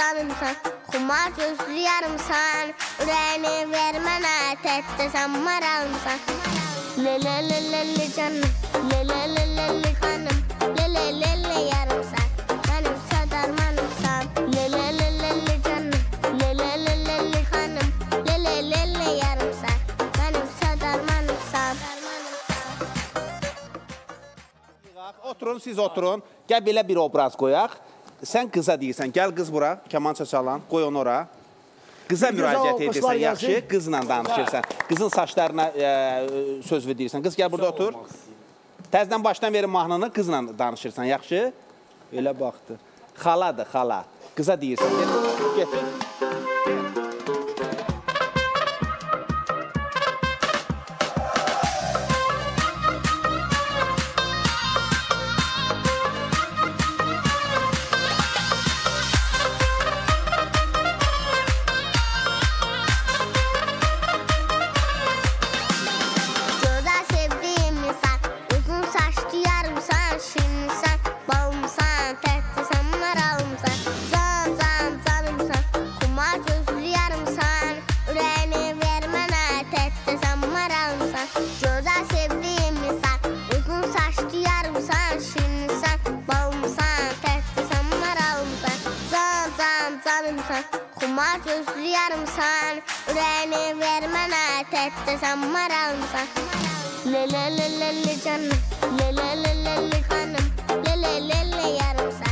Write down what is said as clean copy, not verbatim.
canımsan, xumar gözlü yarımsan, ürəyini ver mənə, tətdə sən maralımsan. Lelelelele canım, lelelelele xanım, lelelele yarımsan, mənim sadarmanımsan. Lelelelele canım, lelelelele xanım, lelelele yarımsan, mənim sadarmanımsan. Oturun, siz oturun. Gəl belə bir obraz qoyaq. Sən qıza deyirsən, gəl qız bura, kamança çalan, qoy onu ora. Qıza müraciət edirsən, yaxşı, qızla danışırsan. Qızın saçlarına söz verirsən. Qız gəl burada otur. Təzdən başdan verin mahnını, qızla danışırsan, yaxşı. Elə baxdı. Xaladır, xala. Qıza deyirsən, get. Xumar gözlü yarımsan, ürəyini ver mənə, tətdə sən maralımsan. Lelelelele canım, lelelelele xanım, lelelele yarımsan.